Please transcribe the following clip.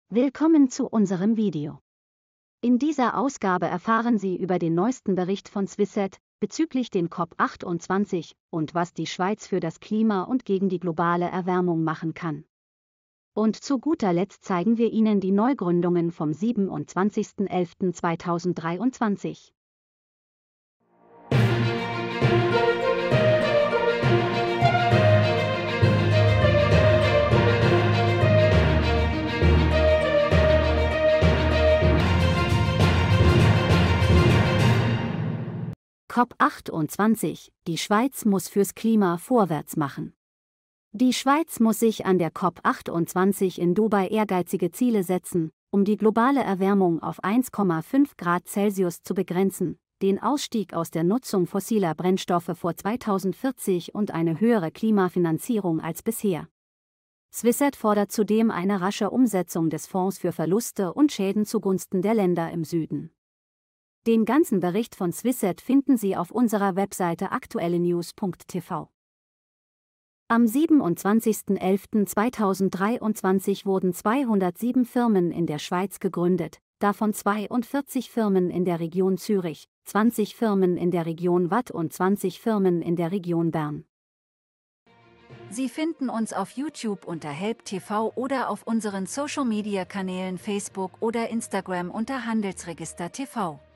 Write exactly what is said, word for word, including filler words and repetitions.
Willkommen zu unserem Video. In dieser Ausgabe erfahren Sie über den neuesten Bericht von Swissaid bezüglich den COP achtundzwanzig und was die Schweiz für das Klima und gegen die globale Erwärmung machen kann. Und zu guter Letzt zeigen wir Ihnen die Neugründungen vom siebenundzwanzigsten elften zweitausenddreiundzwanzig. COP achtundzwanzig, die Schweiz muss fürs Klima vorwärts machen. Die Schweiz muss sich an der COP achtundzwanzig in Dubai ehrgeizige Ziele setzen, um die globale Erwärmung auf eins Komma fünf Grad Celsius zu begrenzen, den Ausstieg aus der Nutzung fossiler Brennstoffe vor zweitausendvierzig und eine höhere Klimafinanzierung als bisher. Swissaid fordert zudem eine rasche Umsetzung des Fonds für Verluste und Schäden zugunsten der Länder im Süden. Den ganzen Bericht von Swissaid finden Sie auf unserer Webseite aktuelle news punkt t v. Am siebenundzwanzigsten elften zweitausenddreiundzwanzig wurden zweihundertsieben Firmen in der Schweiz gegründet, davon zweiundvierzig Firmen in der Region Zürich, zwanzig Firmen in der Region Waadt und zwanzig Firmen in der Region Bern. Sie finden uns auf YouTube unter Help T V oder auf unseren Social-Media-Kanälen Facebook oder Instagram unter Handelsregister T V.